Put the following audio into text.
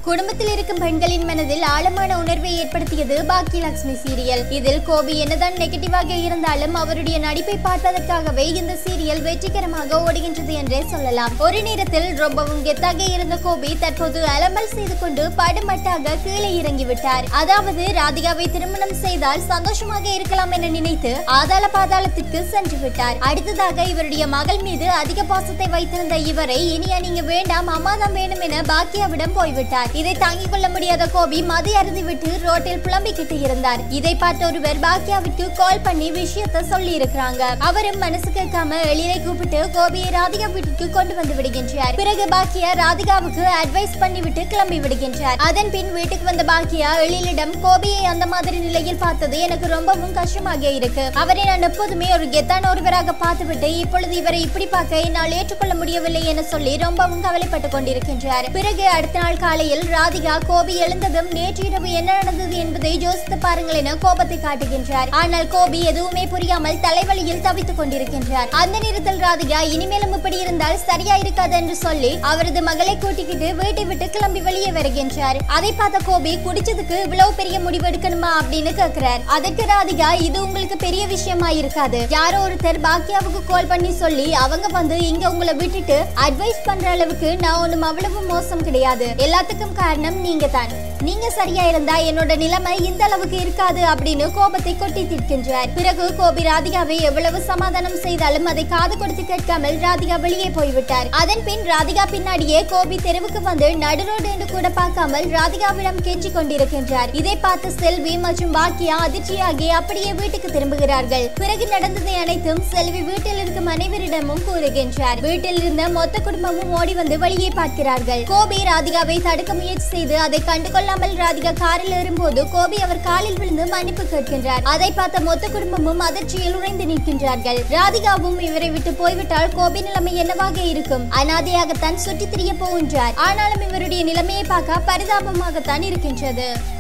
குடும்பத்தில் இருக்கும் பெண்களின் மனதில் ஆழமான உணர்வை ஏற்படுத்தியது பாக்கியலட்சுமி சீரியல். இதில் கோபி என்னதான் நெகட்டிவாக இருந்தாலும் அவருடைய நடிப்பை பார்ப்பதற்காகவே இந்த சீரியல் வெற்றிகரமாக ஓடுகின்றது என்றே சொல்லலாம். ஒரு நேரத்தில் ரொம்பவும் கெத்தாக இருந்த கோபி தற்போது அலம்பல் செய்து கொண்டு படுமட்டாக கீழே இறங்கிவிட்டார். அதாவது ராதிகாவை திருமணம் செய்தால் சந்தோஷமாக இருக்கலாம் என நினைத்து ஆதாள பாதாளத்திற்கு சென்று விட்டார். அடுத்ததாக இவருடைய மகள் மீது அதிக பாசத்தை வைத்திருந்த இவரை இனியா நீங்க வேண்டாம் அம்மாதான் வேணும் என பாக்கியாவிடம் போய்விட்டார். இதை தாங்கிக் கொள்ள முடியாத கோபி மது அருந்திவிட்டு ரோட்டில் புலம்பிக்கிட்டு இருந்தார். இதை பார்த்த ஒருவர் பாக்கியாவிற்கு கால் பண்ணி விஷயத்தை சொல்லி இருக்கிறாங்க. அவரும் மனசு கேட்காம எழிலை கூப்பிட்டு கோபியை ராதிகா வீட்டுக்கு கொண்டு வந்து விடுகின்றார். பிறகு பாக்கியா ராதிகாவுக்கு அட்வைஸ் பண்ணிவிட்டு கிளம்பி விடுகின்றார். அதன் பின் வீட்டுக்கு வந்த பாக்கியா எழிலிடம் கோபியை அந்த மாதிரி நிலையில் பார்த்தது எனக்கு ரொம்பவும் கஷ்டமாக இருக்கு. அவரை நான் எப்போதுமே ஒரு கெத்தான ஒருவராக பார்த்துவிட்டு இப்பொழுது இவரை இப்படி பார்க்க என்னால் ஏற்றுக்கொள்ள முடியவில்லை என சொல்லி ரொம்பவும் கவலைப்பட்டுக் கொண்டிருக்கின்றார். பிறகு அடுத்த நாள் காலையில் ராதிகா கோபி எழுந்ததும் நேற்று இரவு என்ன நடந்தது என்பதை யோசித்து பாருங்கள் என கோபத்தை காட்டுகின்றார். ஆனால் கோபி எதுவுமே புரியாமல் தலைவலியில் தவித்துக் கொண்டிருக்கின்றார். அந்த நேரத்தில் ராதிகா இனிமேலும் இப்படி இருந்தால் சரியா இருக்காது என்று சொல்லி அவரது மகளை கூட்டிக்கிட்டு வீட்டை விட்டு கிளம்பி வெளியே வருகின்றார். அதை பார்த்த கோபி குடிச்சதுக்கு இவ்வளவு பெரிய முடிவு எடுக்கணுமா அப்படின்னு கேட்கிறார். அதற்கு ராதிகா இது உங்களுக்கு பெரிய விஷயமா இருக்காது. யாரோ ஒருத்தர் பாக்கியாவுக்கு கால் பண்ணி சொல்லி அவங்க வந்து இங்க உங்களை விட்டுட்டு அட்வைஸ் பண்ற அளவுக்கு நான் ஒன்னும் அவ்வளவு மோசம் கிடையாது. எல்லாத்துக்கும் காரணம் நீங்க தான். நீங்க சரியா இருந்தா என்னோட நிலைமை இந்த அளவுக்கு இருக்காது அப்படின்னு கோபத்தை கொட்டி தீர்க்கின்றார். பிறகு கோபி ராதிகாவை எவ்வளவு சமாதானம் செய்தாலும் அதை காது கொடுத்து கேட்காமல் ராதிகா வெளியே போய்விட்டார். அதன் பின் ராதிகா பின்னாடியே கோபி தெருவுக்கு வந்து நடுரோடு என்று கூட பார்க்காமல் ராதிகாவிடம் கெஞ்சி கொண்டிருக்கின்றார். இதை பார்த்த செல்வி மற்றும் பாக்கியா அதிர்ச்சியாகி அப்படியே வீட்டுக்கு திரும்புகிறார்கள். பிறகு நடந்ததை அனைத்தும் செல்வி வீட்டில் இருக்கும் அனைவரிடமும் கூறுகின்றார். வீட்டில் இருந்த மொத்த குடும்பமும் ஓடி வந்து வெளியே பார்க்கிறார்கள். கோபி ராதிகாவை தடுக்க முயற்சி செய்து அதை கண்டுகொள்ள ராதிகா காரில் ஏறும்போது கோபி அவர் காலில் விழுந்து மன்னிப்பு கேட்கின்றார். அதை பார்த்த மொத்த குடும்பமும் அதிர்ச்சியில் உறைந்து நிற்கின்றார்கள். ராதிகாவும் இவரை விட்டு போய்விட்டால் கோபி நிலைமை என்னவாக இருக்கும்? அனாதையாகத்தான் சுற்றி திரிய போகின்றார். ஆனாலும் இவருடைய நிலைமையை பார்க்க பரிதாபமாகத்தான் இருக்கின்றது.